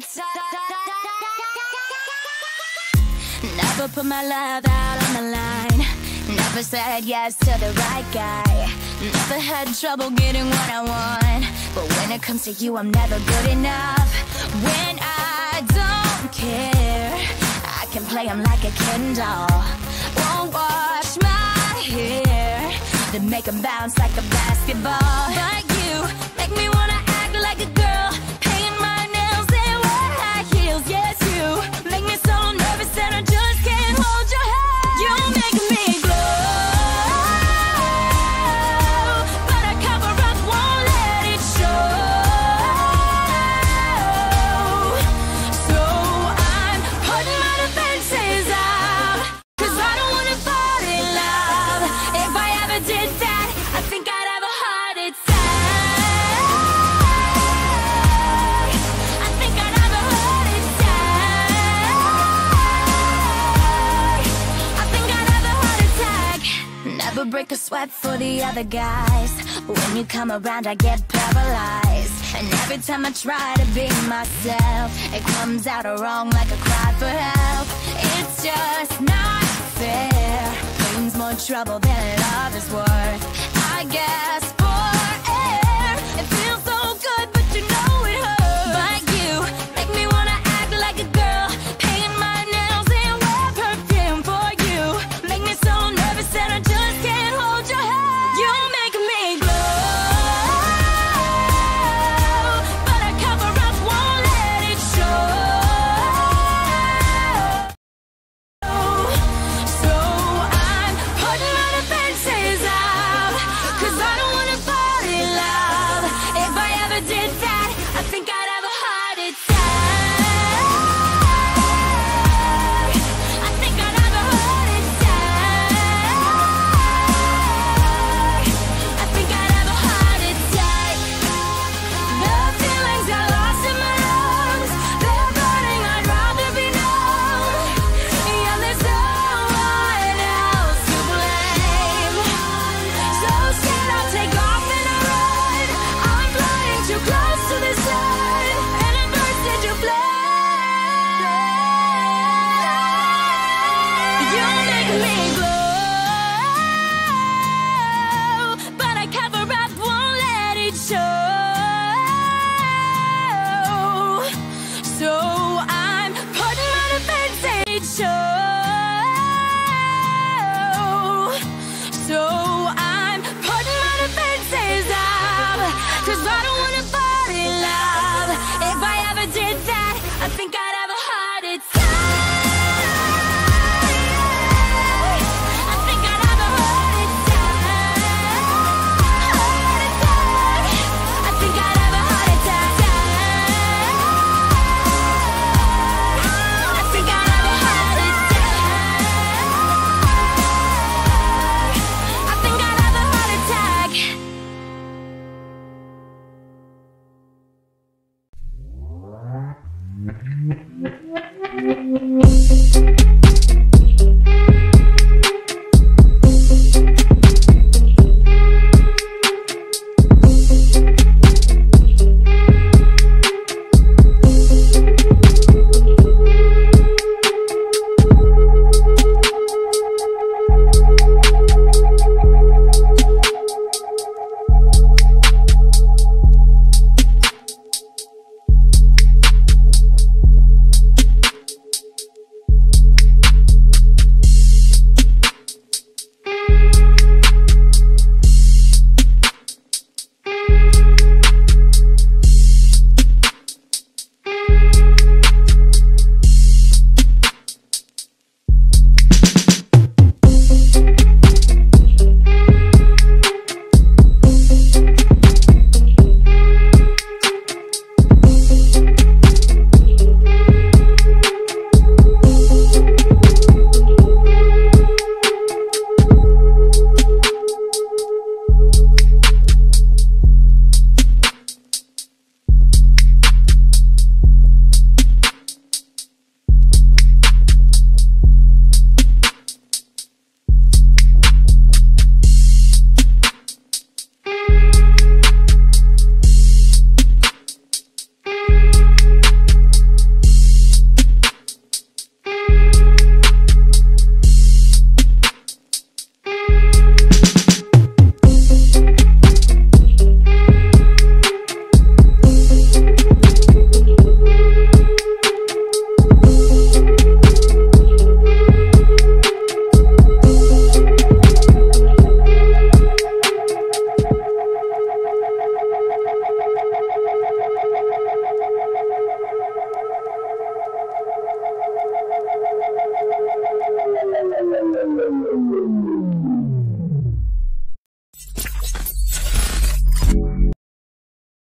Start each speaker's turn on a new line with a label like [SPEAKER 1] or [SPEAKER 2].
[SPEAKER 1] Never put my love out on the line. Never said yes to the right guy. Never had trouble getting what I want. But when it comes to you, I'm never good enough. When I don't care, I can play him like a Ken doll. Won't wash my hair, then make him bounce like a basketball. But you make me wanna act like a girl, paint my nails and wear high heels. Yes, you make me so nervous that I just can't hold your hand. You make me glow, but I cover up, won't let it show. So I'm putting my defenses out, 'cause I don't wanna fall in love. If I ever did that, I think I'd have a heart attack. I think I'd have a heart attack. I think I'd have a heart attack. Never break a sweat for the other guys. When you come around, I get paralyzed. And every time I try to be myself, it comes out wrong like a cry for help. It's just not fair. Brings more trouble than love is worth. I guess